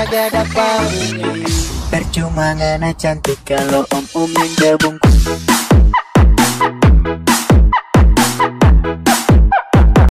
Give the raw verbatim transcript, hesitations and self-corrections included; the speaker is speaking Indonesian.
kagak dapat. Percuma ngana cantik kalau om-om yang gabung.